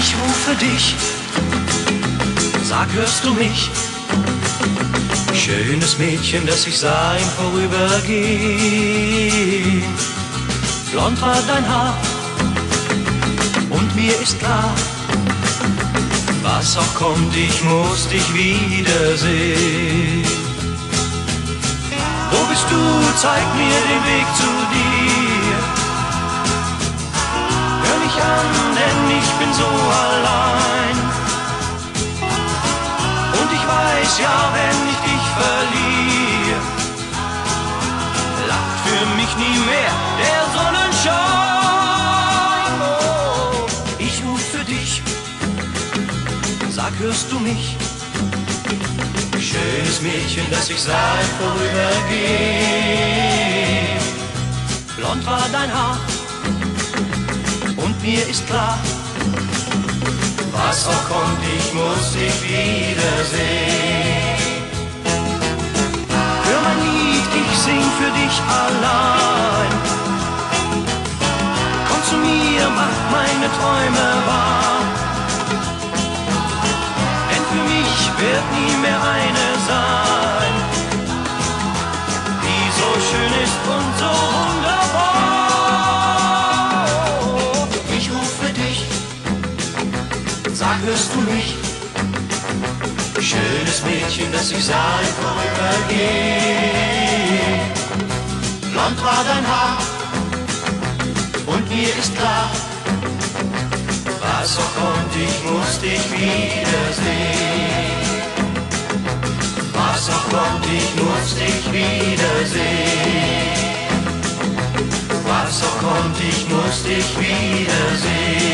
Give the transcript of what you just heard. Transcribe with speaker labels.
Speaker 1: Ich rufe dich, sag, hörst du mich? Schönes Mädchen, das ich sah im Vorübergehen. Blond war dein Haar und mir ist klar, was auch kommt, ich muss dich wiedersehen. Wo bist du? Zeig mir den Weg zu dir. Hör mich an, denn ich bin so allein. Und ich weiß ja, wenn ich dich verliere, lacht für mich nie mehr der Sonnenschein. Oh, ich ruf für dich, sag, hörst du mich? Schönes Mädchen, das ich sah im Vorübergehen. Blond war dein Haar und mir ist klar, was auch kommt, ich muss dich wiedersehen. Hör mein Lied, ich sing für dich allein. Komm zu mir, mach meine Träume wahr. Denn für mich wird nie mehr eine sein, die so schön ist und so wunderbar. Ich rufe dich, sag, hörst du mich? Schönes Mädchen, das ich sah im Vorübergehen. Blond war dein Haar und mir ist klar, was auch kommt, ich muss dich wiedersehen. Was auch kommt, ich muss dich wiedersehen. Was auch kommt, ich muss dich wiedersehen.